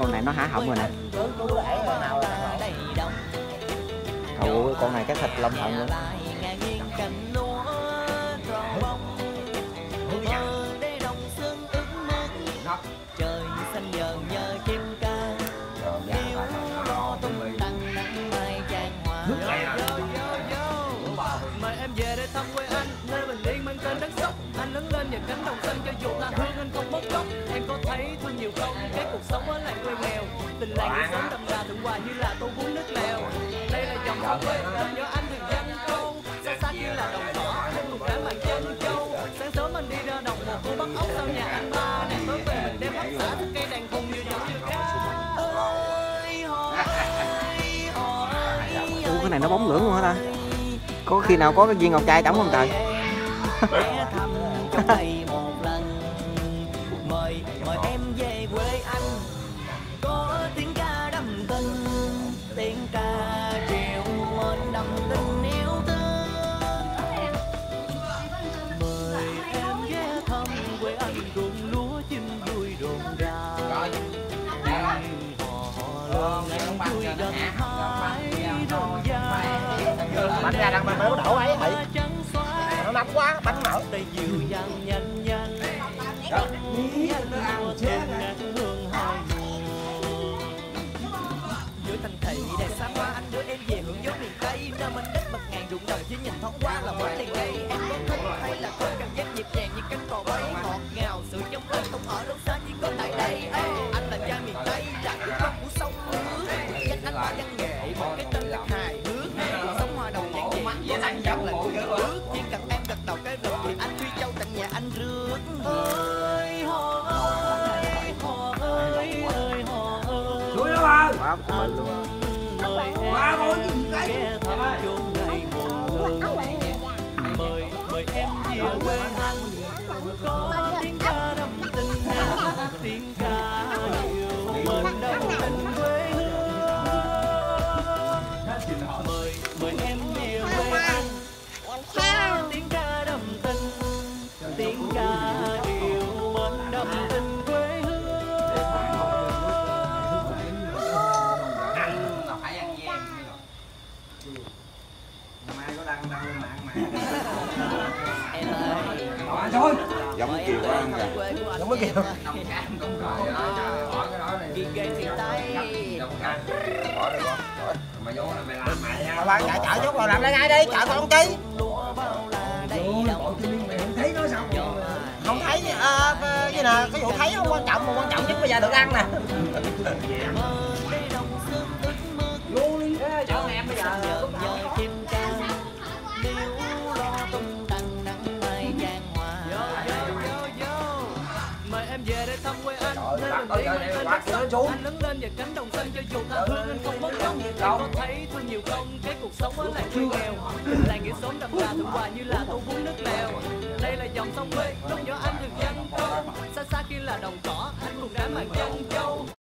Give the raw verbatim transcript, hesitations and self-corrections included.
con này nó há họng rồi nè. Ồ, con này cái thịt lông thận luôn. Trời xanh nhờ nhờ chim ca điêu lo tung tăng nắng mai chan hòa. Mời em về đây thăm quê anh, nơi bình yên mang tên đất sóc. Anh lớn lên nhờ cánh đồng xanh cho dù là hương anh không mất gốc. Em có thấy thương nhiều không cái cuộc sống ở làng quê nghèo, tình làng nghĩa xóm đậm đà thượng hòa như là tô bún nước lèo. Đây là dòng sông quê nên nhớ anh thường dân câu, xa xa kia là đồng cỏ anh cùng cả màn chân châu. Sáng sớm anh đi ra đồng một cô bắt ốc sau nhà anh ba, nàng tối về mình đem bắt xả thức cây đàn cùng vừa nhậu vừa ca. Ơi họ ơi họ ơi. Ủa, cái này nó bóng lưỡng luôn hả ta? Có khi nào có cái viên ngọc trai trống không trời? Ghé thăm trong đây một lần, mời mời em về quê anh. Có tiếng ca đậm tình, tiếng ca triệu mến đậm tình yêu thương. Mời em ghé thăm quê anh, ruộng lúa chim vui rộn ràng. Họ lên vui đất hải rộn ràng. Bánh ra đang mang béo đổ ấy thầy. Nó nóng quá, bánh mở. Đây dịu dàng nhanh nhanh. Giữa thành thị đầy xa hoa, anh đưa em về hưởng gió miền Tây, nơi mình đất bậc ngàn ruộng đồng chỉ nhìn thoáng qua là mỗi liền ngay. Em có thích hay là có cảm giác nhịp nhàng như cánh cò bay ngọt ngào, sự trong anh không ở đâu xa chỉ có tại đây. Ê, anh là trai miền Tây, là nước mắt của sông nước. Danh anh là văn nghệ, một cái tên thật hài hước. Cuộc sống hoa đồng giản dị, có anh chẳng là người bước. Chỉ cần em gật đầu cái rực thì anh truy châu tận nhà anh rước. Ơi họ ơi, họ ơi, ơi họ ơi. Đuổi nó ba. Quá mình luôn. Mời em ghé thăm chốn này buồn ngủ. Mời mời em về quê anh, có tiếng ca đậm tình, tiếng ca yêu mến đậm tình quê hương. Mời mời em về quê anh, có tiếng ca đậm tình, tiếng ca yêu mến đậm tình quê hương. Em ơi, Thôi. Giống cái Kiều quá anh kìa. Giống cái Kiều. Ghi gây thì tay. Mà ba chạy chợ chút rồi làm lại ngay đi, chợ con chi. Lúa bao là đầy đồng. Không thấy nó sao? Không thấy à, cái nè, cái vụ thấy không quan trọng mà quan trọng nhất bây giờ được ăn nè. Luôn đi. Cho em bây giờ nhờ chim ca điêu lo tung tăng nắng mai chan hòa. Mời em về đây thăm quê anh, nơi bình yên mang tên đất sóc. Anh lớn lên nhờ cánh đồng xanh cho dù tha hương anh không mất gốc. Em có thấy thương nhiều không cái cuộc sống ở làng quê nghèo, làng nghĩa xóm đậm đà thượng hòa như là tô bún nước lèo. Đây là dòng sông quê lúc nhỏ anh thường dân câu, xa xa kia là đồng cỏ anh cùng đám màn chân châu.